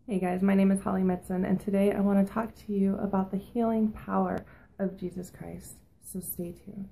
Hey guys, my name is Holly Metzen, and today I want to talk to you about the healing power of Jesus Christ. So stay tuned.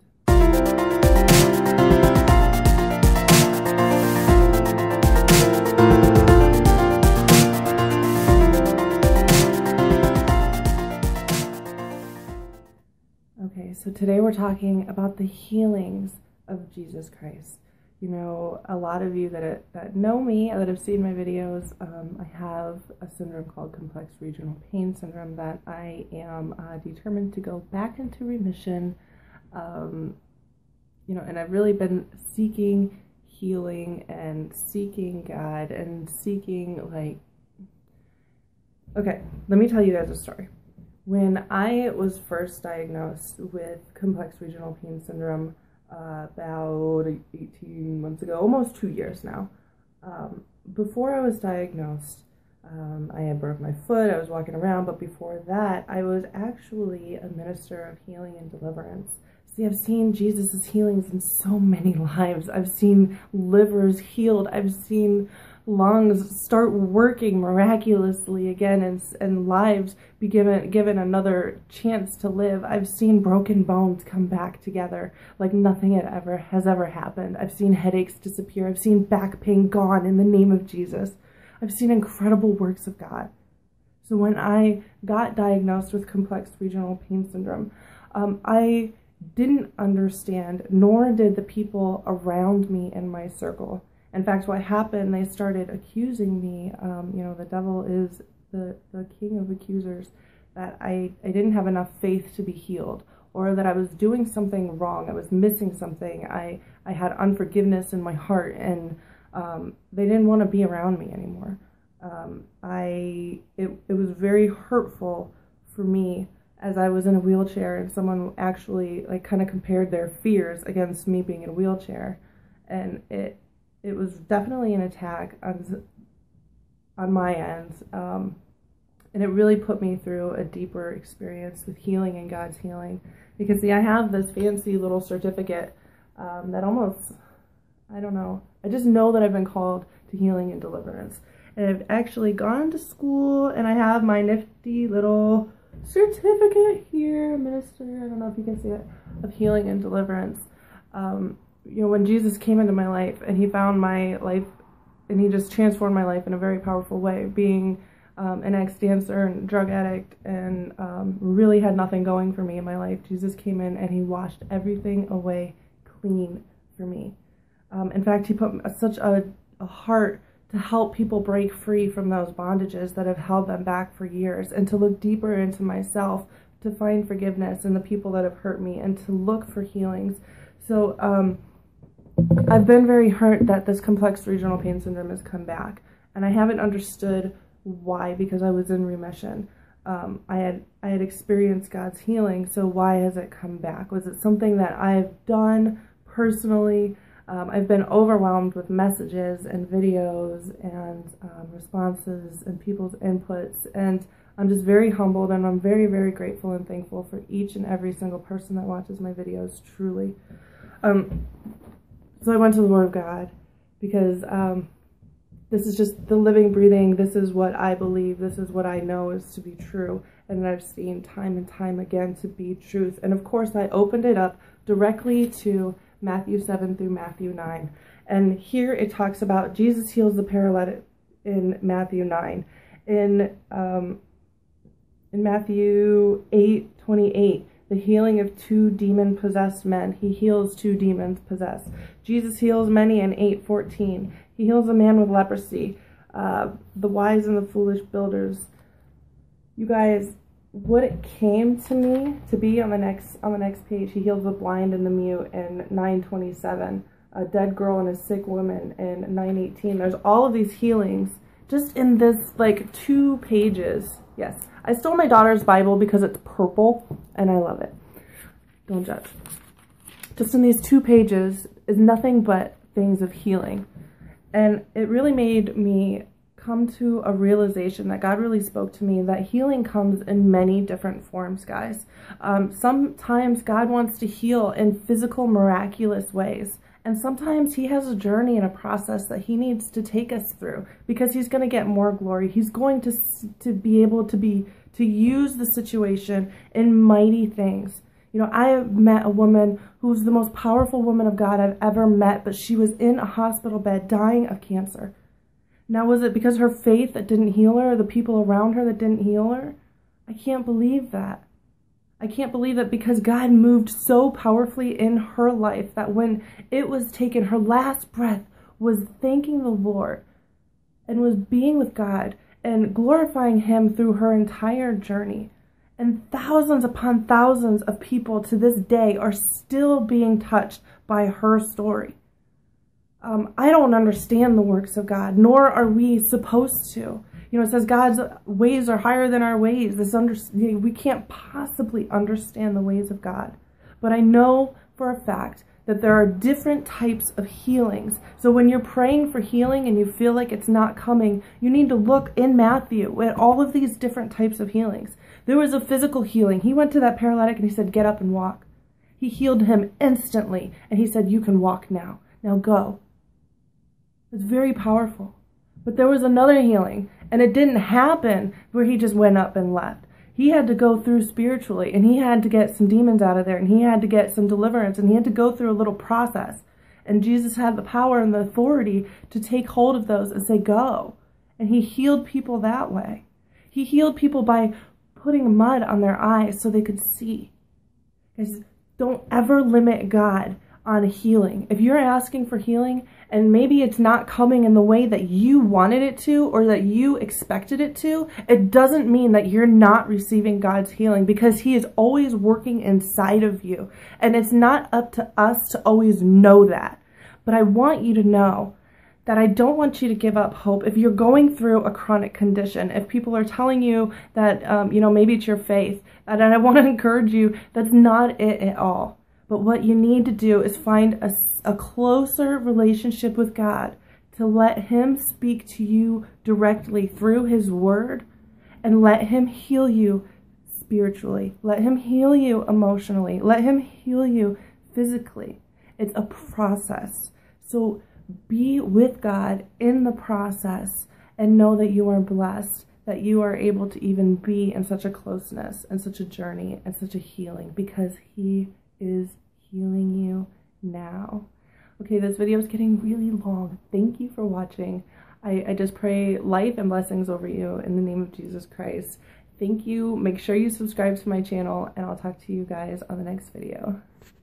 Okay, so today we're talking about the healings of Jesus Christ. You know, a lot of you that know me, that have seen my videos, I have a syndrome called complex regional pain syndrome that I am determined to go back into remission. You know, and I've really been seeking healing and seeking God and seeking, like, okay, let me tell you guys a story. When I was first diagnosed with complex regional pain syndrome, about 18 months ago, almost 2 years now. Before I was diagnosed, I had broke my foot, I was walking around, but before that, I was actually a minister of healing and deliverance. See, I've seen Jesus' healings in so many lives. I've seen livers healed. I've seen lungs start working miraculously again and lives be given another chance to live. I've seen broken bones come back together like nothing has ever happened. I've seen headaches disappear. I've seen back pain gone in the name of Jesus. I've seen incredible works of God. So when I got diagnosed with complex regional pain syndrome, I didn't understand, nor did the people around me in my circle. In fact, what happened, they started accusing me, you know, the devil is the king of accusers, that I didn't have enough faith to be healed, or that I was doing something wrong, I was missing something, I had unforgiveness in my heart, and they didn't want to be around me anymore. It was very hurtful for me as I was in a wheelchair, and someone actually like kind of compared their fears against me being in a wheelchair, and it was definitely an attack on my end, and it really put me through a deeper experience with healing and God's healing. Because see, I have this fancy little certificate that almost, I don't know, I just know that I've been called to healing and deliverance. And I've actually gone to school, and I have my nifty little certificate here, minister, I don't know if you can see it, of healing and deliverance. You know, when Jesus came into my life and he found my life and he just transformed my life in a very powerful way, being an ex-dancer and drug addict and really had nothing going for me in my life, Jesus came in and he washed everything away clean for me. In fact, he put such a heart to help people break free from those bondages that have held them back for years, and to look deeper into myself, to find forgiveness in the people that have hurt me, and to look for healings. So I've been very hurt that this complex regional pain syndrome has come back, and I haven't understood why, because I was in remission. I had experienced God's healing, so why has it come back? Was it something that I've done personally? I've been overwhelmed with messages and videos and responses and people's inputs, and I'm just very humbled, and I'm very, very grateful and thankful for each and every single person that watches my videos, truly. So I went to the Word of God, because this is just the living, breathing, this is what I believe, this is what I know is to be true, and I've seen time and time again to be truth. And of course I opened it up directly to Matthew 7 through Matthew 9. And here it talks about Jesus heals the paralytic in Matthew 9. In Matthew 8:28, the healing of 2 demon-possessed men. He heals 2 demons possessed. Jesus heals many in 8:14. He heals a man with leprosy. The wise and the foolish builders. You guys, what it came to me to be on the next page, he heals the blind and the mute in 9:27. A dead girl and a sick woman in 9:18. There's all of these healings just in this like 2 pages. Yes, I stole my daughter's Bible because it's purple and I love it. Don't judge. Just in these 2 pages is nothing but things of healing. And it really made me come to a realization that God really spoke to me, that healing comes in many different forms, guys. Sometimes God wants to heal in physical, miraculous ways. And sometimes he has a journey and a process that he needs to take us through because he's going to get more glory. He's going to be able to use the situation in mighty things. You know, I have met a woman who was the most powerful woman of God I've ever met, but she was in a hospital bed dying of cancer. Now, was it because her faith that didn't heal her, or the people around her that didn't heal her? I can't believe that. I can't believe that because God moved so powerfully in her life that when it was taken, her last breath was thanking the Lord and was being with God and glorifying him through her entire journey. And thousands upon thousands of people to this day are still being touched by her story. I don't understand the works of God, nor are we supposed to. You know, it says God's ways are higher than our ways. We can't possibly understand the ways of God. But I know for a fact that there are different types of healings. So when you're praying for healing and you feel like it's not coming, you need to look in Matthew at all of these different types of healings. There was a physical healing. He went to that paralytic and he said, get up and walk. He healed him instantly. And he said, you can walk now. Now go. It's very powerful. But there was another healing, and it didn't happen where he just went up and left. He had to go through spiritually, and he had to get some demons out of there, and he had to get some deliverance, and he had to go through a little process. And Jesus had the power and the authority to take hold of those and say, go. And he healed people that way. He healed people by putting mud on their eyes so they could see. Guys, don't ever limit God on healing. If you're asking for healing and maybe it's not coming in the way that you wanted it to or that you expected it to, it doesn't mean that you're not receiving God's healing, because he is always working inside of you. And it's not up to us to always know that. But I want you to know that I don't want you to give up hope. If you're going through a chronic condition, if people are telling you that, maybe it's your faith, and I want to encourage you, that's not it at all. But what you need to do is find a closer relationship with God, to let him speak to you directly through his word, and let him heal you spiritually. Let him heal you emotionally. Let him heal you physically. It's a process. So be with God in the process and know that you are blessed, that you are able to even be in such a closeness and such a journey and such a healing, because he is healing you now. Okay, this video is getting really long. Thank you for watching. I just pray life and blessings over you in the name of Jesus Christ. Thank you. Make sure you subscribe to my channel, and I'll talk to you guys on the next video.